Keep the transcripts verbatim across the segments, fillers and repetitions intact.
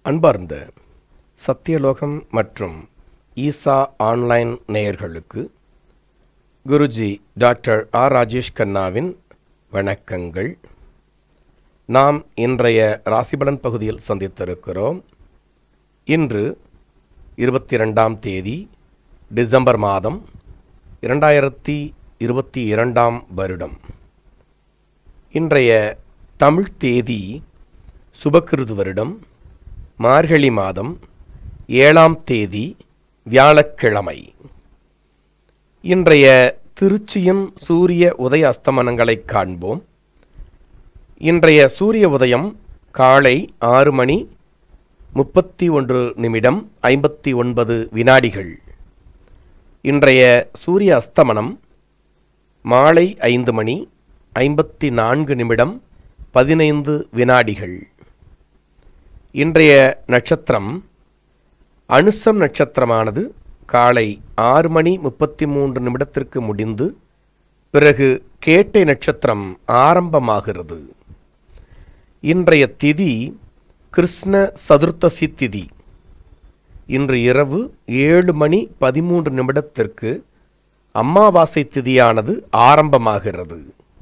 அன்பார்ந்த சத்தியலோகம் மற்றும் ஈசா ஆன்லைன் நேயர்களுக்கு குருஜி டாக்டர் ஆர் ராஜேஷ் கண்ணாவின் வணக்கங்கள். நாம் இன்றைய ராசிபலன் பகுதியில் சந்தித்திருக்கிறோம். இன்று இருபத்தி ரெண்டாம் தேதி டிசம்பர் மாதம் இரண்டாயிரத்தி இருபத்தி இரண்டாம் வருடம். இன்றைய தமிழ் தேதி சுபக்கிருது வருடம் மார்கழி மாதம் ஏழாம் தேதி வியாழக்கிழமை. இன்றைய திருச்சியின் சூரிய உதய அஸ்தமனங்களை காண்போம். இன்றைய சூரிய உதயம் காலை ஆறு மணி முப்பத்தி ஒன்று நிமிடம் ஐம்பத்தி ஒன்பது வினாடிகள். இன்றைய சூரிய அஸ்தமனம் மாலை ஐந்து மணி ஐம்பத்தி நான்கு நிமிடம் பதினைந்து வினாடிகள். இன்றைய நட்சத்திரம் அனுசம் நட்சத்திரமானது காலை ஆறு மணி முப்பத்தி மூன்று நிமிடத்திற்கு முடிந்து பிறகு கேட்டை நட்சத்திரம் ஆரம்பமாகிறது. இன்றைய திதி கிருஷ்ண சதுர்த்தசி திதி. இன்று இரவு ஏழு மணி பதிமூன்று நிமிடத்திற்கு அமாவாசை திதியானது ஆரம்பமாகிறது.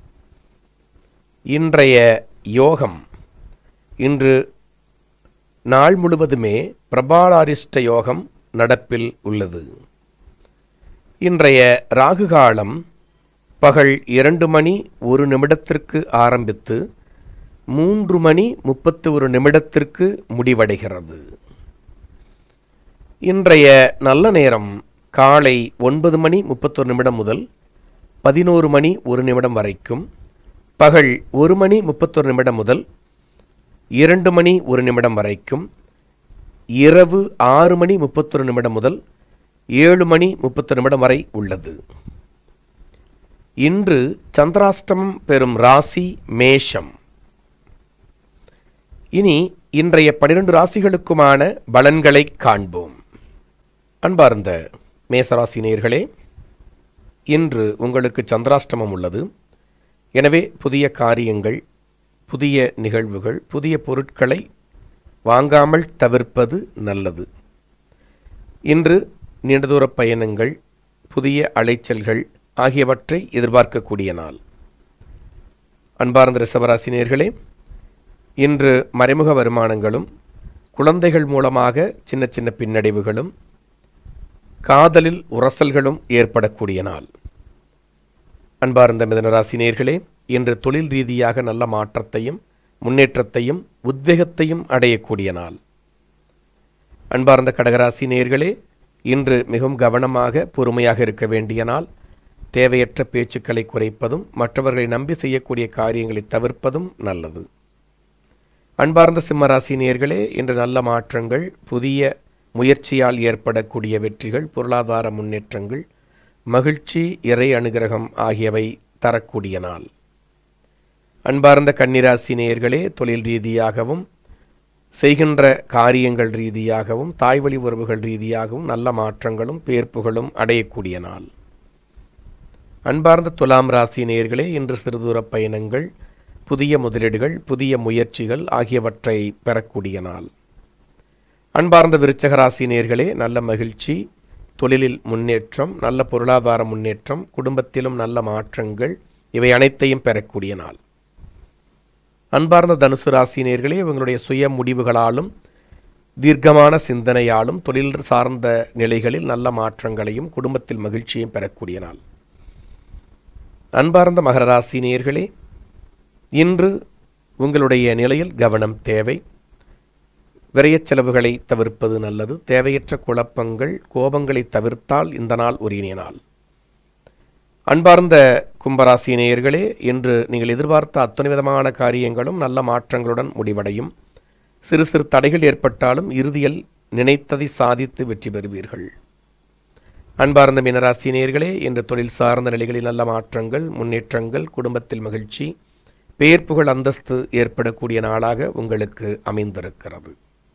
இன்றைய யோகம் இன்று நாள் முழுவதுமே பிரபாலாரிஷ்ட யோகம் நடப்பில் உள்ளது. இன்றைய ராகு காலம் பகல் இரண்டு மணி ஒரு நிமிடத்திற்கு ஆரம்பித்து மூன்று மணி முப்பத்தி ஒரு நிமிடத்திற்கு முடிவடைகிறது. இன்றைய நல்ல நேரம் காலை ஒன்பது மணி முப்பத்தொரு நிமிடம் முதல் பதினோரு மணி ஒரு நிமிடம் வரைக்கும், பகல் ஒரு மணி முப்பத்தொரு நிமிடம் முதல் இரண்டு மணி ஒரு நிமிடம் வரைக்கும், இரவு ஆறு மணி முப்பத்தொரு நிமிடம் முதல் ஏழு மணி முப்பத்தொரு நிமிடம் வரை உள்ளது. இன்று சந்திராஷ்டமம் பெறும் ராசி மேஷம். இனி இன்றைய பனிரெண்டு ராசிகளுக்குமான பலன்களை காண்போம். அன்பார்ந்த மேசராசி நேயர்களே, இன்று உங்களுக்கு சந்திராஷ்டமம் உள்ளது. எனவே புதிய காரியங்கள், புதிய நிகழ்வுகள், புதிய பொருட்களை வாங்காமல் தவிர்ப்பது நல்லது. இன்று நீண்ட தூர பயணங்கள், புதிய அலைச்சல்கள் ஆகியவற்றை எதிர்பார்க்கக்கூடிய நாள். அன்பார்ந்த ரிஷபராசி நேயர்களே, இன்று மறைமுக வருமானங்களும், குழந்தைகள் மூலமாக சின்ன சின்ன பின்னடைவுகளும், காதலில் உரசல்களும் ஏற்படக்கூடிய நாள். அன்பார்ந்த மிதுனராசி நேயர்களே, இன்று தொழில் ரீதியாக நல்ல மாற்றத்தையும் முன்னேற்றத்தையும் உத்வேகத்தையும் அடையக்கூடிய நாள். அன்பார்ந்த கடகராசி நேயர்களே, இன்று மிகவும் கவனமாக பொறுமையாக இருக்க வேண்டிய நாள். தேவையற்ற பேச்சுக்களை குறைப்பதும் மற்றவர்களை நம்பி செய்யக்கூடிய காரியங்களை தவிர்ப்பதும் நல்லது. அன்பார்ந்த சிம்மராசி நேயர்களே, இன்று நல்ல மாற்றங்கள், புதிய முயற்சியால் ஏற்படக்கூடிய வெற்றிகள், பொருளாதார முன்னேற்றங்கள், மகிழ்ச்சி, இறை அனுகிரகம் ஆகியவை தரக்கூடிய நாள். அன்பார்ந்த கன்னிராசி நேயர்களே, தொழில் ரீதியாகவும் செய்கின்ற காரியங்கள் ரீதியாகவும் தாய்வழி உறவுகள் ரீதியாகவும் நல்ல மாற்றங்களும் பேர்ப்புகளும் அடையக்கூடிய நாள். அன்பார்ந்த துலாம் ராசி நேயர்களே, இன்று சிறுதூர பயணங்கள், புதிய முதலீடுகள், புதிய முயற்சிகள் ஆகியவற்றை பெறக்கூடிய நாள். அன்பார்ந்த விருச்சக ராசி நேயர்களே, நல்ல மகிழ்ச்சி, தொழிலில் முன்னேற்றம், நல்ல பொருளாதார முன்னேற்றம், குடும்பத்திலும் நல்ல மாற்றங்கள், இவை அனைத்தையும் பெறக்கூடிய நாள். அன்பார்ந்த தனுசு ராசி நேயர்களே, இவங்களுடைய சுய முடிவுகளாலும் தீர்க்கமான சிந்தனையாலும் தொழில் சார்ந்த நிலைகளில் நல்ல மாற்றங்களையும் குடும்பத்தில் மகிழ்ச்சியையும் பெறக்கூடிய நாள். அன்பார்ந்த மகர ராசி நேயர்களே, இன்று உங்களுடைய நிலையில் கவனம் தேவை. விரயச் செலவுகளை தவிர்ப்பது நல்லது. தேவையற்ற குழப்பங்கள், கோபங்களை தவிர்த்தால் இந்த நாள் ஒரு இனிய நாள். அன்பார்ந்த கும்பராசி நேயர்களே, இன்று நீங்கள் எதிர்பார்த்த அத்தனை விதமான காரியங்களும் நல்ல மாற்றங்களுடன் முடிவடையும். சிறு சிறு தடைகள் ஏற்பட்டாலும் இறுதியில் நினைத்ததை சாதித்து வெற்றி பெறுவீர்கள். அன்பார்ந்த மீனராசி நேயர்களே, இன்று தொழில் சார்ந்த நிலைகளில் நல்ல மாற்றங்கள், முன்னேற்றங்கள், குடும்பத்தில் மகிழ்ச்சி, பெயர் புகழ் அந்தஸ்து ஏற்படக்கூடிய நாளாக உங்களுக்கு அமைந்திருக்கிறது.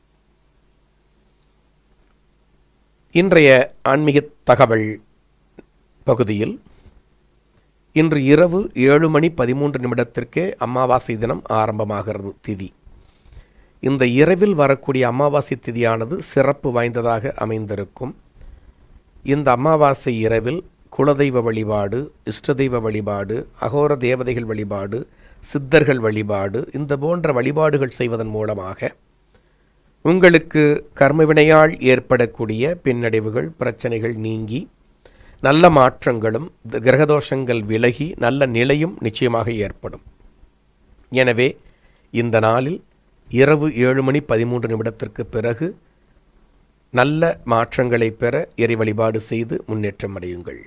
இன்றைய ஆன்மீக தகவல் பகுதியில் இன்று இரவு ஏழு மணி பதிமூன்று நிமிடத்திற்கே அமாவாசை தினம் ஆரம்பமாகிறது திதி. இந்த இரவில் வரக்கூடிய அமாவாசை திதியானது சிறப்பு வாய்ந்ததாக அமைந்திருக்கும். இந்த அமாவாசை இரவில் குலதெய்வ வழிபாடு, இஷ்ட தெய்வ வழிபாடு, அகோர தேவதைகள் வழிபாடு, சித்தர்கள் வழிபாடு, இந்த போன்ற வழிபாடுகள் செய்வதன் மூலமாக உங்களுக்கு கர்மவினையால் ஏற்படக்கூடிய பின்னடைவுகள், பிரச்சனைகள் நீங்கி நல்ல மாற்றங்களும் கிரகதோஷங்கள் விலகி நல்ல நிலையும் நிச்சயமாக ஏற்படும். எனவே இந்த நாளில் இரவு ஏழு மணி பதிமூன்று நிமிடத்திற்கு பிறகு நல்ல மாற்றங்களை பெற இறை வழிபாடு செய்து முன்னேற்றம் அடையுங்கள்.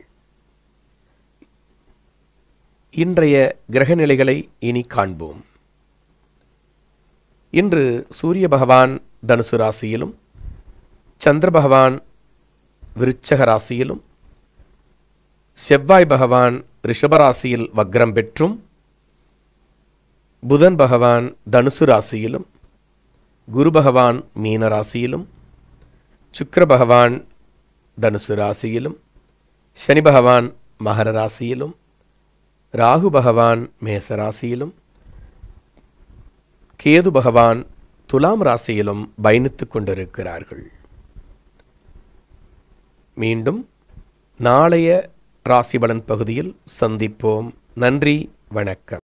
இன்றைய கிரகநிலைகளை இனி காண்போம். இன்று சூரிய பகவான் தனுசு ராசியிலும், சந்திர பகவான் விருச்சக ராசியிலும், செவ்வாய் பகவான் ரிஷபராசியில் வக்ரம் பெற்றும், புதன் பகவான் தனுசு ராசியிலும், குரு பகவான் மீன ராசியிலும், சுக்கிர பகவான் தனுசு ராசியிலும், சனி பகவான் மகர ராசியிலும், ராகு பகவான் மேச ராசியிலும், கேது பகவான் துலாம் ராசியிலும் பயணித்துக் கொண்டிருக்கிறார்கள். மீண்டும் நாளைய ராசிபலன் பகுதியில் சந்திப்போம். நன்றி, வணக்கம்.